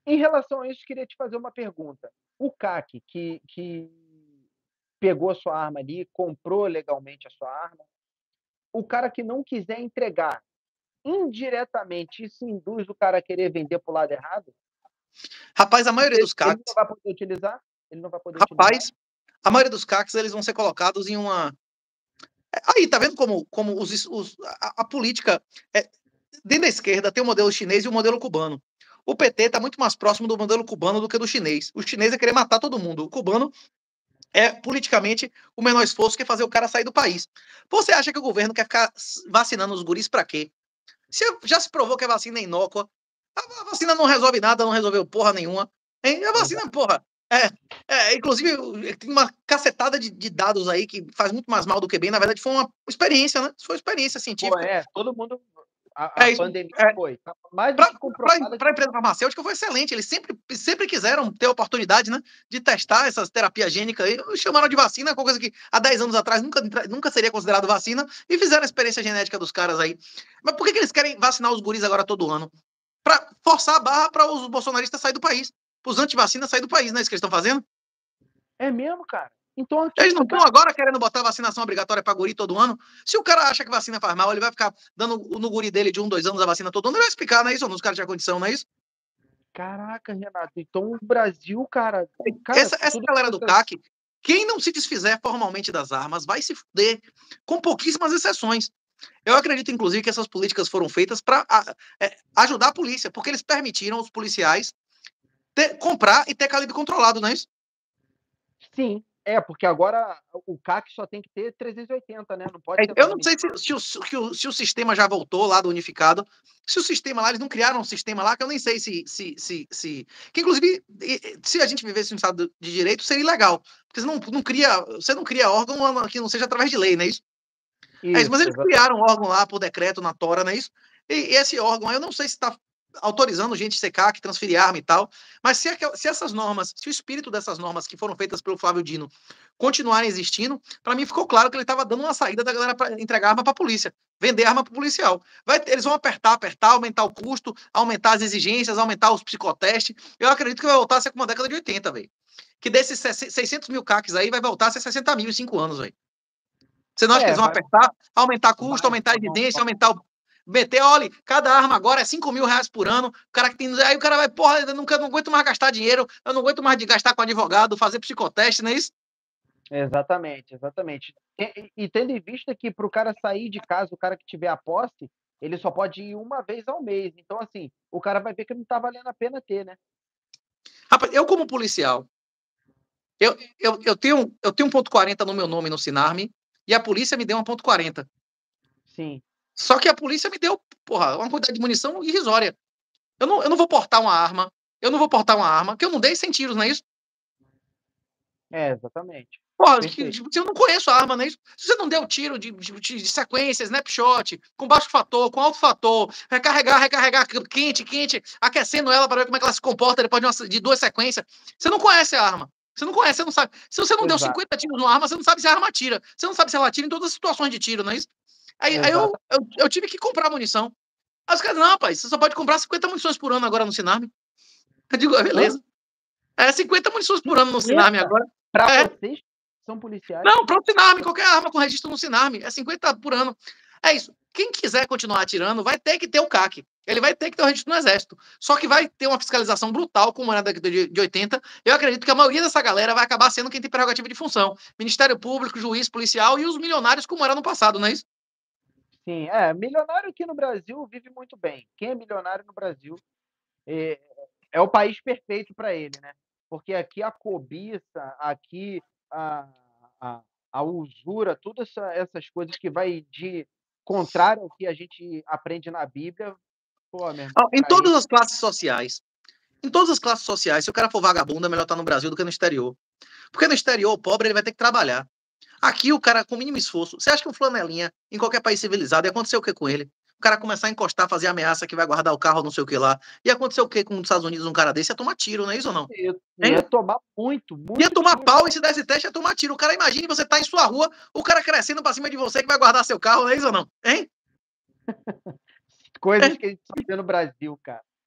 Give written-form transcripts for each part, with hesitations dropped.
Em relação a isso, queria te fazer uma pergunta. O CAC que pegou a sua arma ali, comprou legalmente a sua arma, o cara que não quiser entregar, indiretamente isso induz o cara a querer vender para o lado errado? Rapaz, a maioria Porque dos ele não CACs, vai poder utilizar? Ele não vai poder utilizar? rapaz, a maioria dos CACs, eles vão ser colocados em uma. Aí, tá vendo como a política. É, dentro da esquerda tem o modelo chinês e o modelo cubano. O PT está muito mais próximo do modelo cubano do que do chinês. O chinês é querer matar todo mundo. O cubano é politicamente o menor esforço que é fazer o cara sair do país. Você acha que o governo quer ficar vacinando os guris para quê? Já se provou que a vacina é inócua. A vacina não resolve nada, não resolveu porra nenhuma. Hein? A vacina, Exato. porra. Inclusive, tem uma cacetada de dados aí que faz muito mais mal do que bem. Na verdade, foi uma experiência, né? Foi uma experiência Pô, científica. todo mundo a É isso. pandemia É, foi, tá mais do para que comprovada a que empresa farmacêutica foi excelente. Eles sempre quiseram ter a oportunidade, né, de testar essas terapias gênicas aí. Chamaram de vacina, coisa que há 10 anos atrás nunca seria considerado vacina, e fizeram a experiência genética dos caras aí. Mas por que eles querem vacinar os guris agora todo ano? Para forçar a barra para os bolsonaristas saírem do país. Para os antivacinas saírem do país, não é isso que eles estão fazendo? é mesmo, cara? Então aqui Eles no não estão lugar agora querendo botar vacinação obrigatória para guri todo ano. Se o cara acha que vacina faz mal, ele vai ficar dando no guri dele de 2 anos a vacina todo ano, ele vai explicar, não é isso? Os caras tinham condição, não é isso? caraca, Renato, então o Brasil, cara, Essa tudo galera do essa CAC, quem não se desfizer formalmente das armas vai se fuder, com pouquíssimas exceções. Eu acredito, inclusive, que essas políticas foram feitas para ajudar a polícia, porque eles permitiram os policiais comprar e ter calibre controlado, não é isso? sim, porque agora o CAC só tem que ter 380, né, não pode ser Eu não sei 9mm. se o sistema já voltou lá do unificado. Se o sistema lá, eles não criaram um sistema lá que eu nem sei se. Que, inclusive, se a gente vivesse no Estado de Direito, seria ilegal. Porque você não cria órgão que não seja através de lei, não é isso? É isso, mas Isso, eles criaram um órgão lá por decreto na Tora, não é isso? E esse órgão, eu não sei se está autorizando gente secar, que transferir arma e tal, mas se essas normas, se o espírito dessas normas que foram feitas pelo Flávio Dino continuarem existindo, para mim ficou claro que ele estava dando uma saída da galera para entregar arma para a polícia, vender arma para o policial. Eles vão apertar, aumentar o custo, aumentar as exigências, aumentar os psicotestes. Eu acredito que vai voltar a ser como a década de 80, velho. Que desses 600 mil CACs aí vai voltar a ser 60 mil em 5 anos, velho. Você não acha que eles vão vai apertar, aumentar custo, vai aumentar a vão evidência, aumentar o. Meter, olha, cada arma agora é 5 mil reais por ano. O cara que tem. Aí o cara vai, porra, eu não aguento mais gastar dinheiro, eu não aguento mais de gastar com advogado, fazer psicoteste, não é isso? exatamente, exatamente. E tendo em vista que para o cara sair de casa, o cara que tiver a posse, ele só pode ir uma vez ao mês, então assim, o cara vai ver que não está valendo a pena ter, né. Rapaz, eu como policial, eu tenho 1,40 no meu nome no Sinarme e a polícia me deu 1,40. Sim, Só que a polícia me deu, porra, uma quantidade de munição irrisória. Eu não vou portar uma arma, que eu não dei 100 tiros, não é isso? exatamente. Porra, Perfeito. eu não conheço a arma, né? Se você não deu tiro de sequência, snapshot, com baixo fator, com alto fator, recarregar, quente, aquecendo ela para ver como é que ela se comporta depois de 2 sequências, você não conhece a arma. Você não conhece, você não sabe. Se você não deu Exato, 50 tiros numa arma, você não sabe se a arma tira. Você não sabe se ela tira em todas as situações de tiro, não é isso? Aí exata eu tive que comprar munição. Aí os caras, não, rapaz, você só pode comprar 50 munições por ano agora no Sinarme. Eu digo, hã? beleza. 50 munições por ano no Sinarme 50? agora. Para É, vocês que são policiais? não, pronto, Sinarme, qualquer arma com registro no Sinarme, é 50 por ano. É isso. Quem quiser continuar atirando vai ter que ter o CAC. Ele vai ter que ter o registro no Exército. Só que vai ter uma fiscalização brutal, como era da década de 80. Eu acredito que a maioria dessa galera vai acabar sendo quem tem prerrogativa de função. Ministério Público, juiz, policial e os milionários, como era no passado, não é isso? Sim, milionário aqui no Brasil vive muito bem. Quem é milionário no Brasil, é é o país perfeito para ele, né. Porque aqui a cobiça, aqui a a a usura, todas essas coisas que vai de contrário ao que a gente aprende na Bíblia, pô, meu irmão, Em para ele todas as classes sociais. Em todas as classes sociais, se o cara for vagabundo, é melhor estar no Brasil do que no exterior. Porque no exterior, o pobre ele vai ter que trabalhar. Aqui, o cara, com o mínimo esforço, você acha que um flanelinha, em qualquer país civilizado, ia acontecer o que com ele? O cara começar a encostar, fazer ameaça que vai guardar o carro, não sei o que lá. Ia acontecer o que com os Estados Unidos, um cara desse? Ia tomar tiro, não é isso ou não? ia Hein? tomar muito, Ia muito tomar tiro. pau e se desse teste, ia tomar tiro. O cara, imagine você tá em sua rua, o cara crescendo pra cima de você que vai guardar seu carro, não é isso ou não? Hein? Coisas Hein? que a gente só vê no Brasil, cara.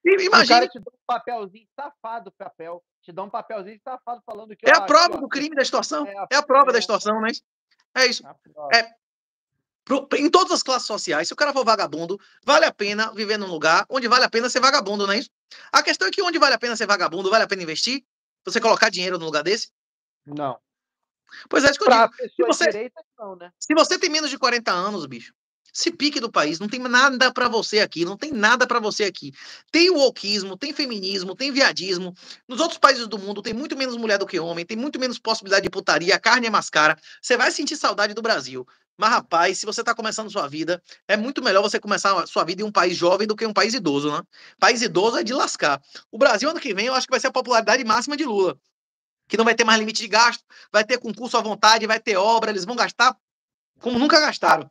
O Imagine, cara te dá um papelzinho safado, te dá um papelzinho safado falando que, é a ó, aqui, prova ó, do crime da extorsão. é a, É a prova da é extorsão, não é isso? É isso. a prova. Em todas as classes sociais, se o cara for vagabundo, vale a pena viver num lugar onde vale a pena ser vagabundo, não é isso? A questão é que onde vale a pena ser vagabundo, vale a pena investir? Você colocar dinheiro no lugar desse? Não. Pois é isso que eu Pra digo. pessoa direita, não, né? Se você tem menos de 40 anos, bicho, se pique do país, não tem nada pra você aqui, não tem nada pra você aqui. Tem o wokeismo, tem feminismo, tem viadismo. Nos outros países do mundo tem muito menos mulher do que homem, tem muito menos possibilidade de putaria, a carne é mais cara. Você vai sentir saudade do Brasil. Mas, rapaz, se você tá começando sua vida, é muito melhor você começar a sua vida em um país jovem do que um país idoso, né? País idoso é de lascar. O Brasil, ano que vem, eu acho que vai ser a popularidade máxima de Lula. Que não vai ter mais limite de gasto, vai ter concurso à vontade, vai ter obra, eles vão gastar como nunca gastaram.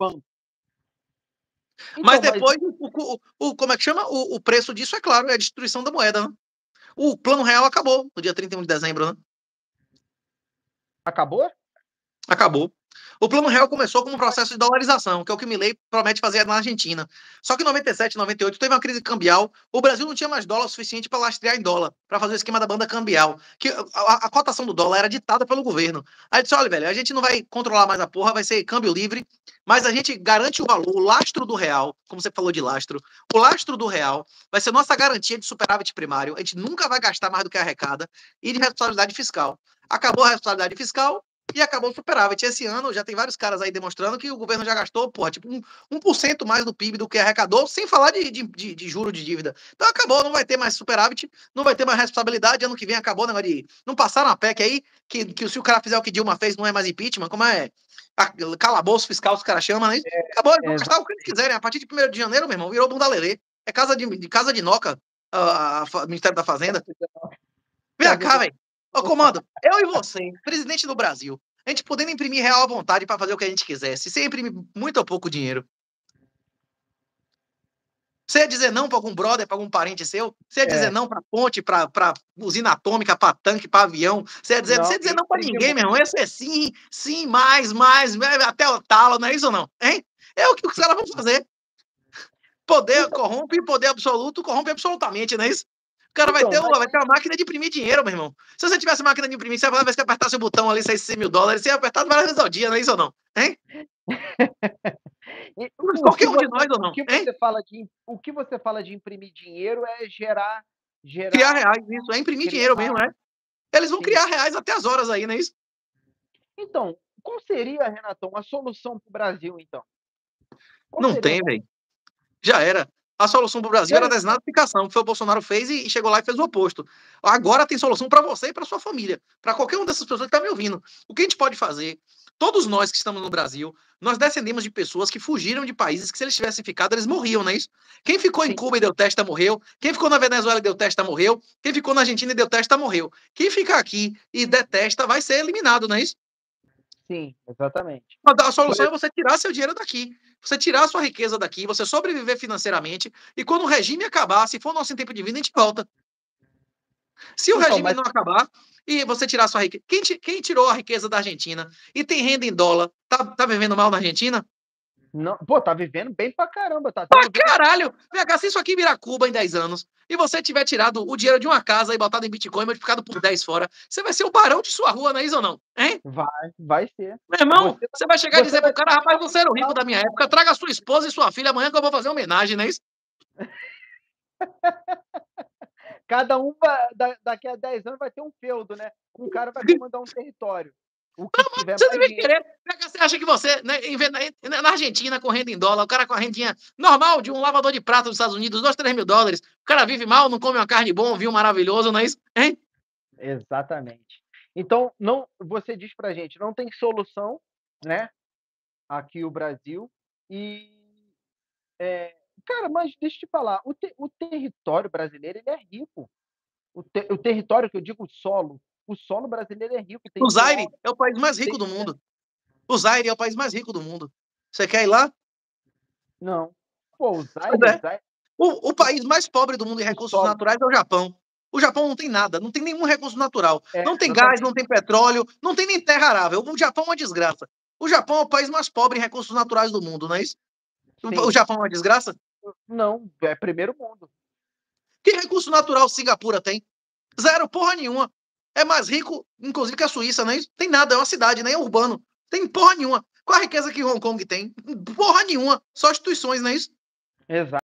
Mas Então, depois, como é que chama? O preço disso, é claro, é a destruição da moeda. Né? O plano real acabou no dia 31 de dezembro. Né? acabou? Acabou. O Plano Real começou como um processo de dolarização, que é o que o Milei promete fazer na Argentina. Só que em 97, 98 teve uma crise cambial. O Brasil não tinha mais dólar suficiente para lastrear em dólar, para fazer o esquema da banda cambial. Que a cotação do dólar era ditada pelo governo. Aí disse: olha, velho, a gente não vai controlar mais a porra, vai ser câmbio livre, mas a gente garante o valor, o lastro do real, como você falou de lastro, o lastro do real vai ser nossa garantia de superávit primário. A gente nunca vai gastar mais do que arrecada e de responsabilidade fiscal. Acabou a responsabilidade fiscal, e acabou o superávit. Esse ano já tem vários caras aí demonstrando que o governo já gastou, porra, tipo 1% mais do PIB do que arrecadou, sem falar de juro de dívida. Então acabou, não vai ter mais superávit, não vai ter mais responsabilidade. Ano que vem acabou o negócio de. Não passaram a PEC aí, que se o cara fizer o que Dilma fez, não é mais impeachment, como é calabouço fiscal, os caras chamam, né? Acabou, eles vão gastar o que eles quiserem. A partir de 1º de janeiro, meu irmão, virou bunda lelê. É casa de noca, Ministério da Fazenda. Vem cá, velho. Ô, comando, eu e você, presidente do Brasil, a gente podendo imprimir real à vontade para fazer o que a gente quisesse, sem imprimir muito ou pouco dinheiro. Você ia dizer não para algum brother, para algum parente seu? Você ia dizer não para ponte, para usina atômica, para tanque, para avião? Você ia dizer não para ninguém, meu irmão. Ia ser sim, sim, mais, até o talo, não é isso ou não? Hein? É o que os caras vão fazer. Poder corrompe, poder absoluto corrompe absolutamente, não é isso? O cara vai ter uma máquina de imprimir dinheiro, meu irmão. Se você tivesse máquina de imprimir, você vai apertasse o botão ali, 600 mil dólares, você ia apertar várias vezes ao dia, não é isso ou não? Hein? Qualquer um de nós ou não? O que você fala de imprimir dinheiro é gerar criar reais, isso. É imprimir dinheiro mesmo, né? Eles vão criar reais até as horas aí, não é isso? Então, qual seria, Renatão, a solução para o Brasil, então? Não tem, velho. Já era. A solução para o Brasil era a desnazificação, que foi o Bolsonaro fez e chegou lá e fez o oposto. Agora tem solução para você e para sua família, para qualquer uma dessas pessoas que está me ouvindo. O que a gente pode fazer? Todos nós que estamos no Brasil, nós descendemos de pessoas que fugiram de países que, se eles tivessem ficado, eles morriam, não é isso? Quem ficou em Cuba e deu testa, morreu. Quem ficou na Venezuela e deu testa, morreu. Quem ficou na Argentina e deu testa, morreu. Quem ficar aqui e detesta vai ser eliminado, não é isso? Sim, exatamente. A solução é você tirar seu dinheiro daqui. Você tirar a sua riqueza daqui, você sobreviver financeiramente, e quando o regime acabar, se for nosso tempo de vida, a gente volta. Se o regime não acabar e você tirar a sua riqueza... Quem tirou a riqueza da Argentina e tem renda em dólar, tá vivendo mal na Argentina? Não, pô, tá vivendo bem pra caramba. Tá pra caralho! Se isso aqui virar Cuba em 10 anos, e você tiver tirado o dinheiro de uma casa e botado em Bitcoin e multiplicado por 10 fora, você vai ser o barão de sua rua, não é isso ou não? Hein? Vai ser. Meu irmão, você vai chegar e dizer pro cara, rapaz, você era o rico da minha época, traga sua esposa e sua filha amanhã que eu vou fazer uma homenagem, não é isso? Cada um, daqui a 10 anos, vai ter um feudo, né? Um cara vai comandar um território. O que tiver você deve querer. Você acha que você, né, na Argentina, correndo em dólar, o cara com a rendinha normal de um lavador de prato dos Estados Unidos, 2, 3 mil dólares, o cara vive mal, não come uma carne boa, um vinho maravilhoso, não é isso? Hein? Exatamente. Então, você diz pra gente, não tem solução, né? Aqui o Brasil. E, cara, mas deixa eu te falar, o território brasileiro, ele é rico. O território que eu digo, o solo brasileiro é rico. O Zaire é o país mais rico do mundo. O Zaire é o país mais rico do mundo. Você quer ir lá? Não. Pô, o Zaire... O país mais pobre do mundo em recursos naturais é o Japão. O Japão não tem nada, não tem nenhum recurso natural. Não tem gás, não tem petróleo, não tem nem terra arável. O Japão é uma desgraça. O Japão é o país mais pobre em recursos naturais do mundo, não é isso? Sim. O Japão é uma desgraça? Não, é primeiro mundo. Que recurso natural Singapura tem? Zero, porra nenhuma. É mais rico, inclusive, que a Suíça, não é isso? Tem nada, é uma cidade, nem é urbano. Tem porra nenhuma. Qual a riqueza que Hong Kong tem? Porra nenhuma. Só instituições, não é isso? Exato.